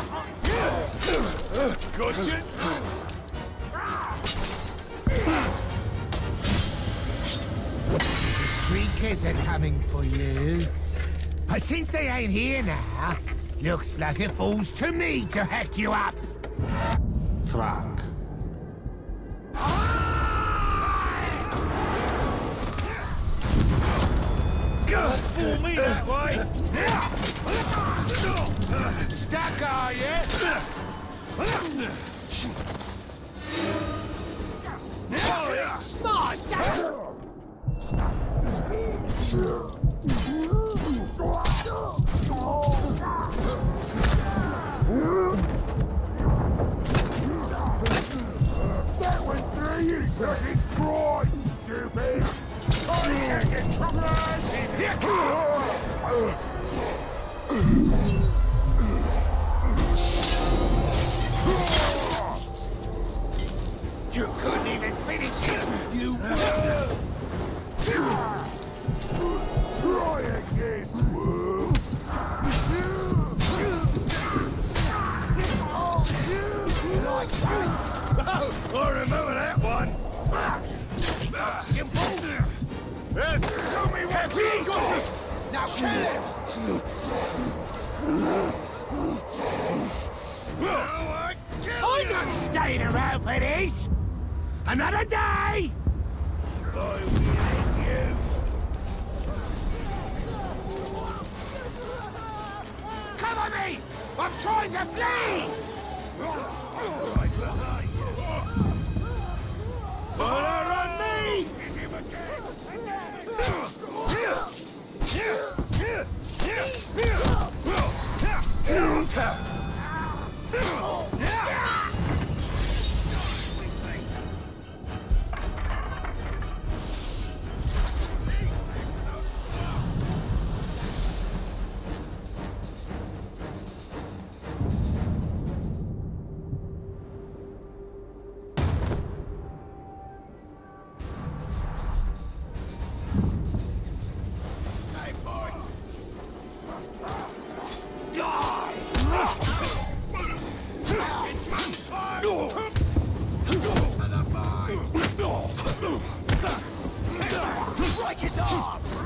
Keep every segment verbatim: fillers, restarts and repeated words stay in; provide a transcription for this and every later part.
Gotcha! The Shriekers are coming for you. But since they ain't here now, looks like it falls to me to hack you up. Thrak. Fool me that way! Stuck, are you? Smart stuff! That went through you, fucking fraud, stupid! Oh, you can't get trouble! You couldn't even finish it, you... Try again, fool! Oh, I remember that one! Simple! That's... Tell me what you got! Now kill him! I'm not staying around for this! Another day! I will end you! Cover me! I'm trying to flee! Right behind you! Fire on me! Break his arms!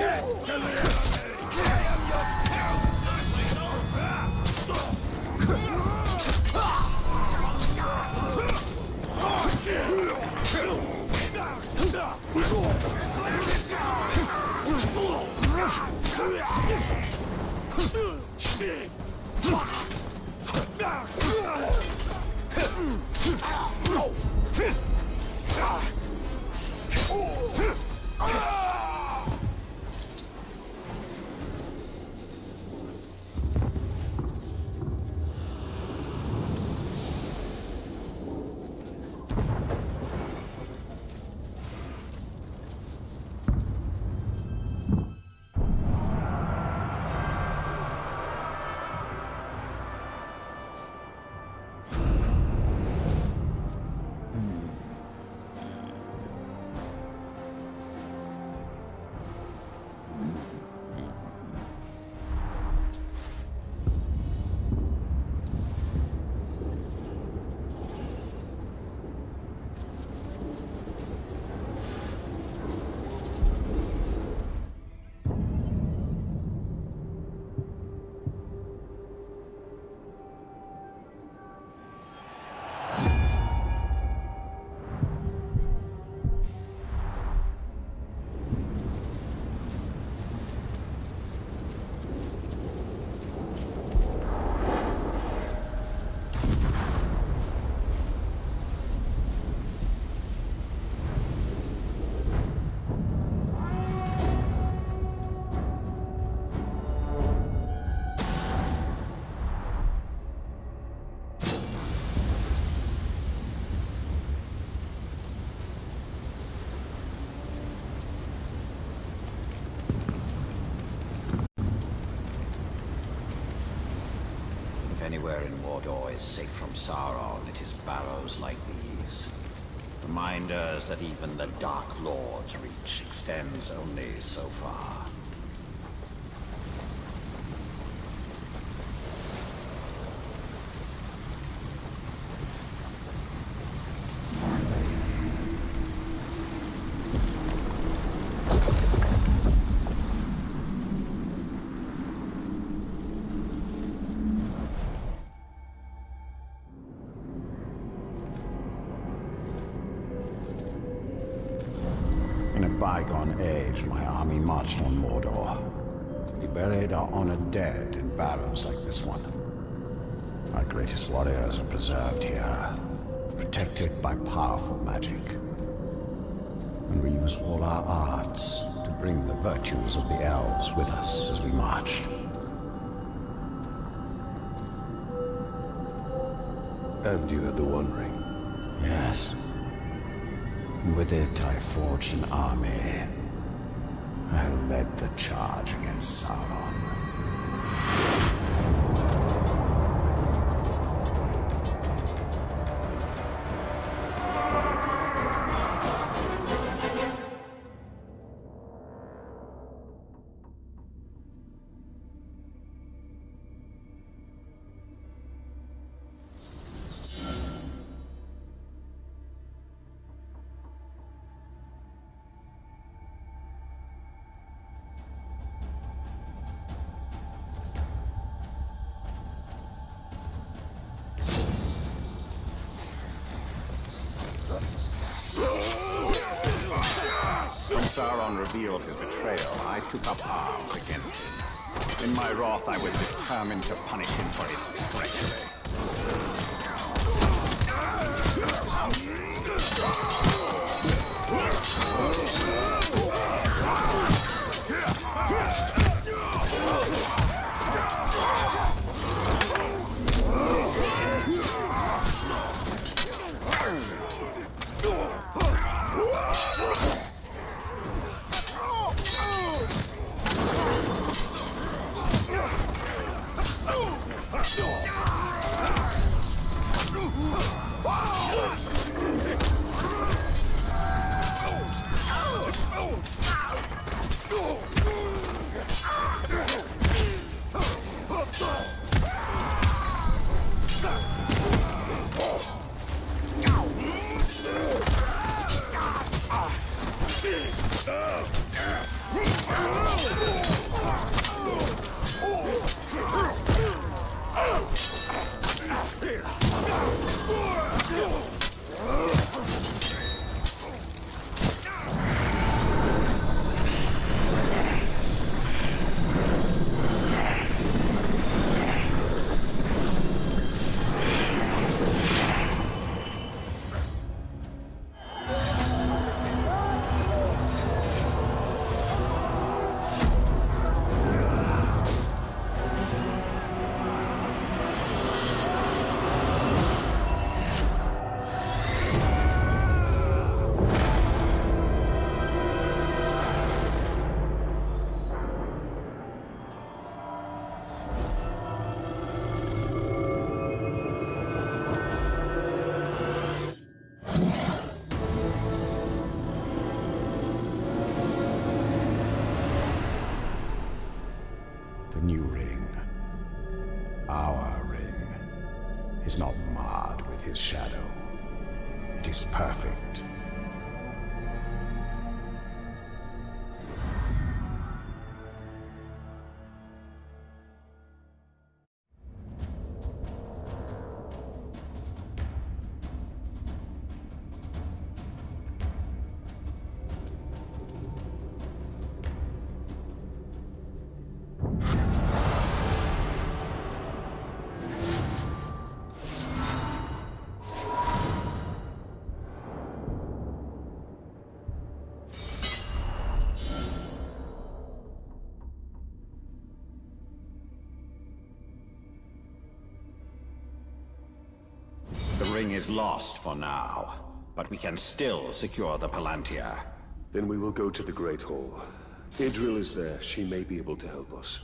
Anywhere in Mordor is safe from Sauron, it is barrows like these. Reminders that even the Dark Lord's reach extends only so far. bygone age, my army marched on Mordor. We buried our honored dead in barrows like this one. Our greatest warriors are preserved here, protected by powerful magic. And we used all our arts to bring the virtues of the elves with us as we marched. And you had the One Ring. Yes. And with it, I forged an army. I led the charge against Sauron. When Sauron revealed his betrayal, I took up arms against him. In my wrath, I was determined to punish him for his treachery. The new ring, our ring, is not marred with his shadow. It is perfect. The ring is lost for now, but we can still secure the Palantir. Then we will go to the Great Hall. Idril is there. She may be able to help us.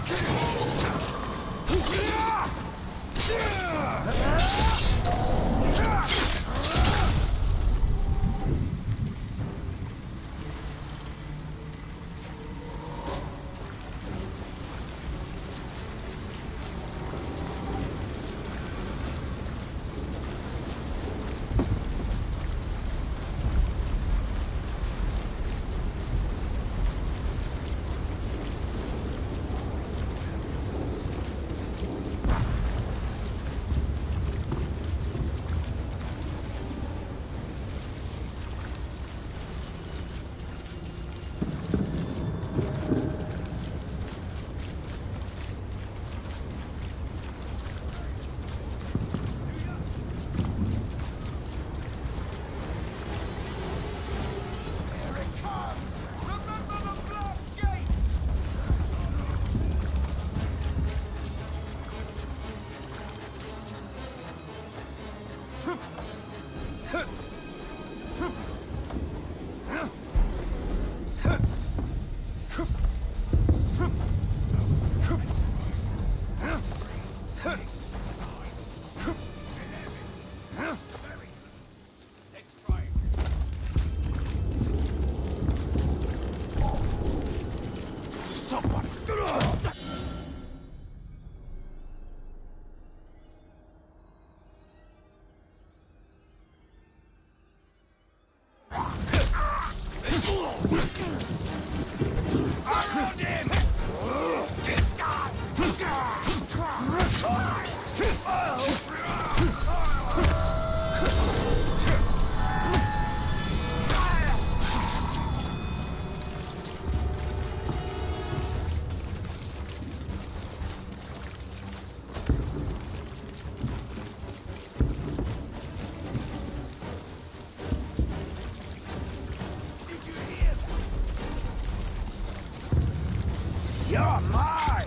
You're mine!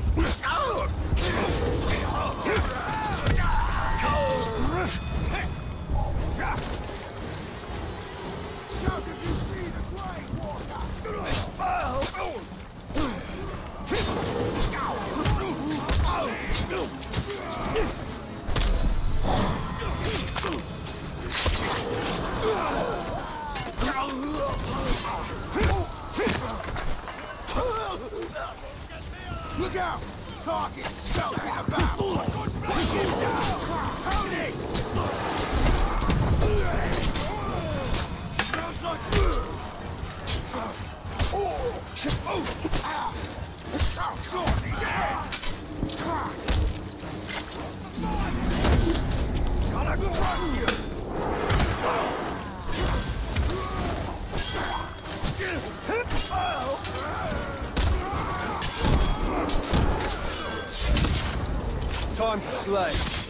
Shout if you see the Grey Look out! Talking, shouting about! Push him down! Tony! Smells like... Oh! Oh! Oh, God, he's dead! Gotta trust you! Time to slay.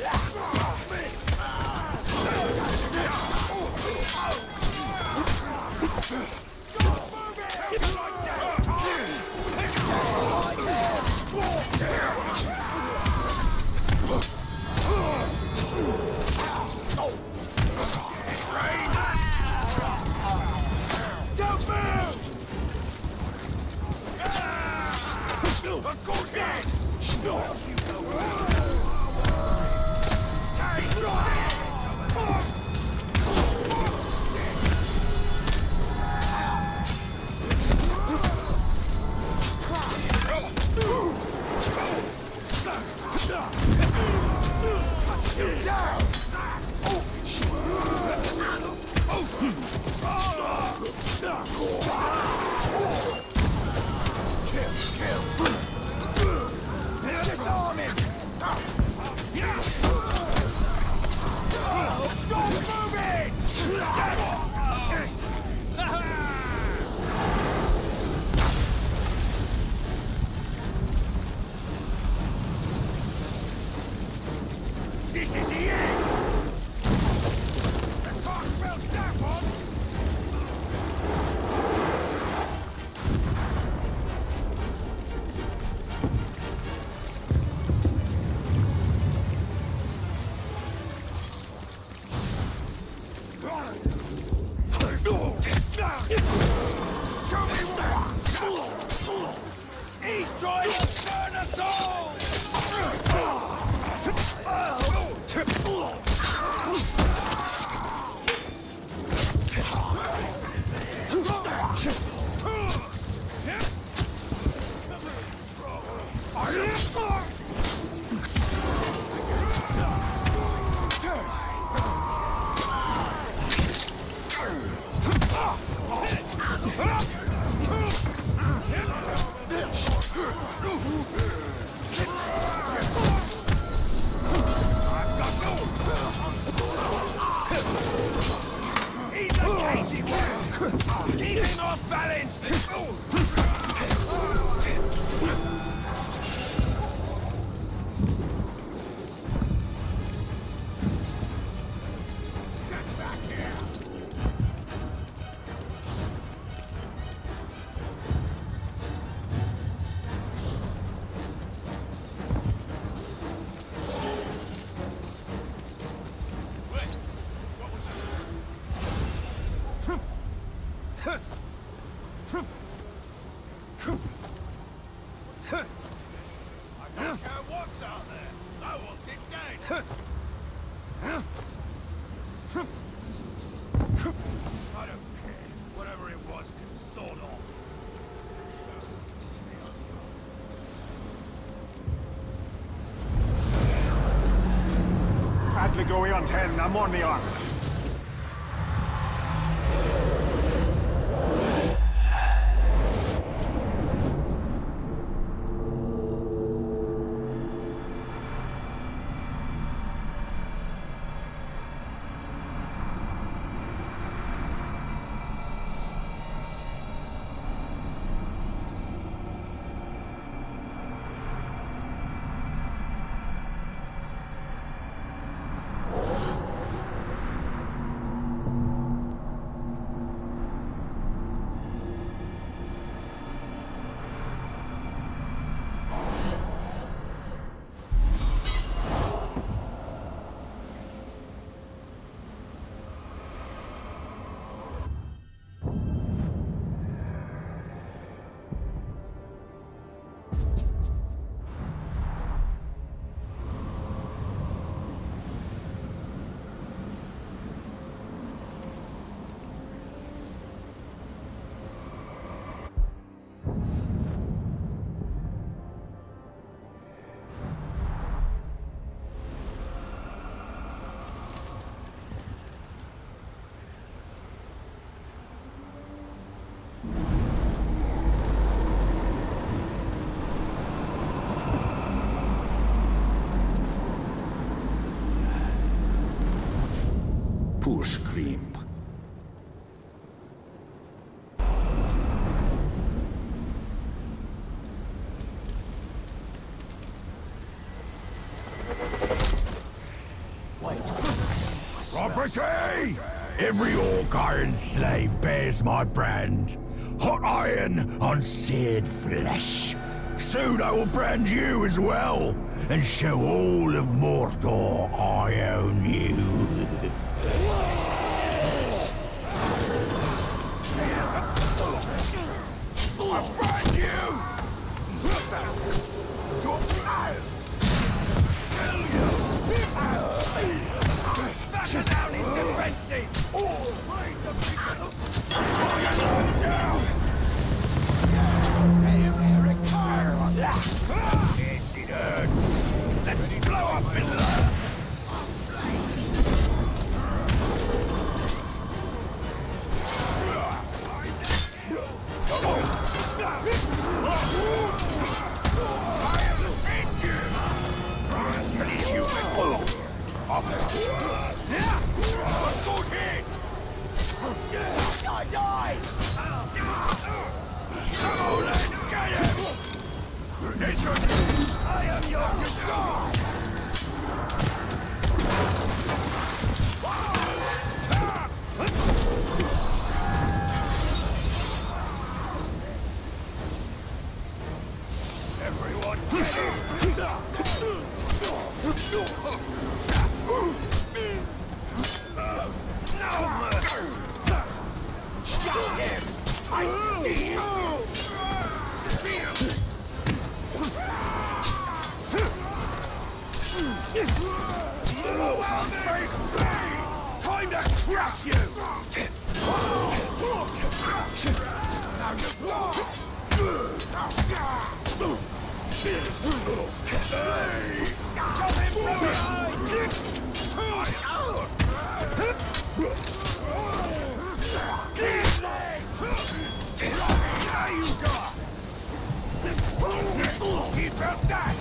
This is the end! The talk about that one! Tell me what! He's trying to turn Going on ten, I'm on the arm. Push Klimp. Property! Every orc iron slave bears my brand. Hot iron on seared flesh. Soon I will brand you as well, and show all of Mordor I own you. I'll brand you! Batter down his defensive! Here it turns! Yes, it hurts! Let's blow up in love! I died! Come on, let's get him! This is... I am your god! Everyone get him! No mercy! Shut him! I steal! Time to crush you! Keep up that!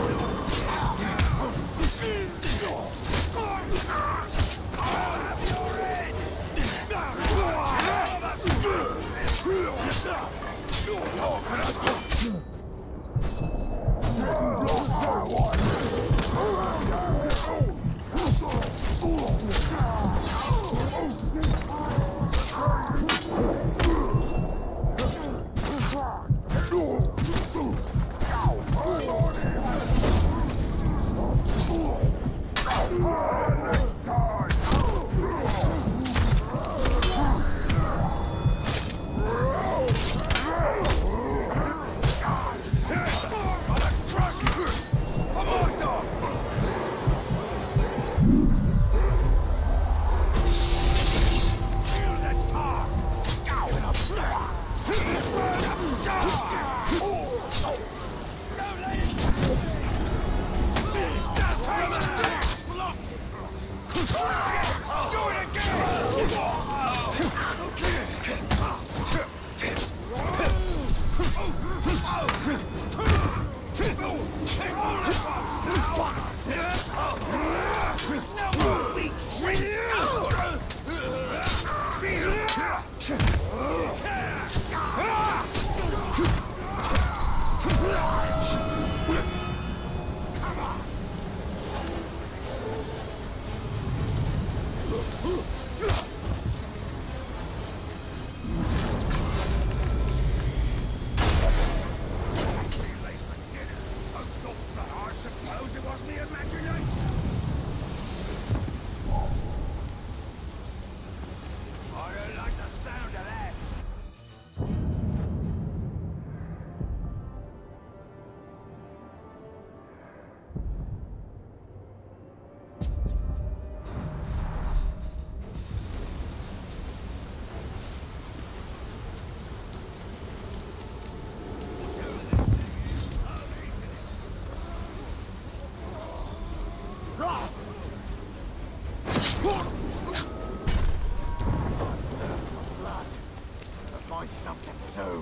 Find something soon.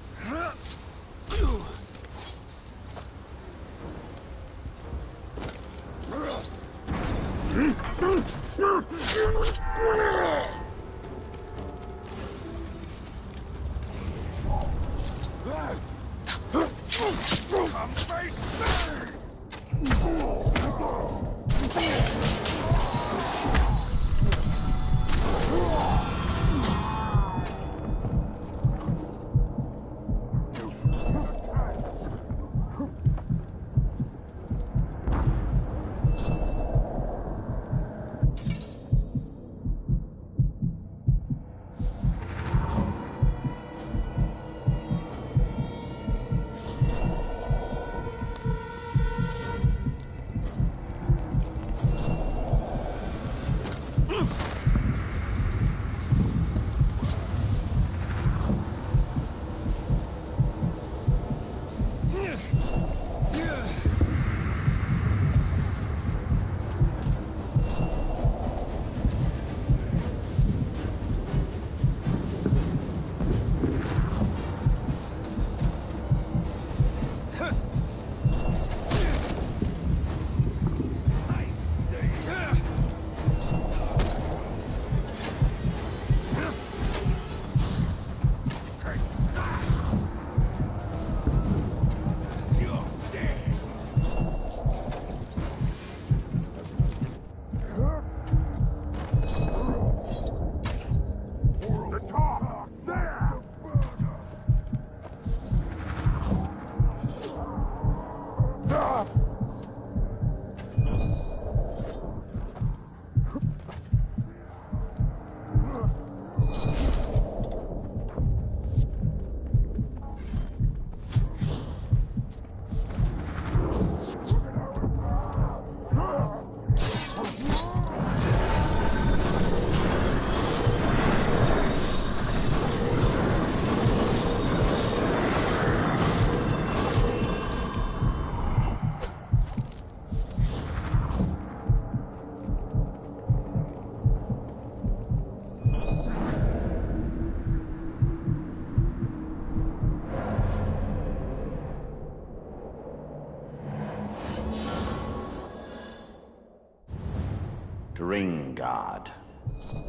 Come face Huh? Dringard.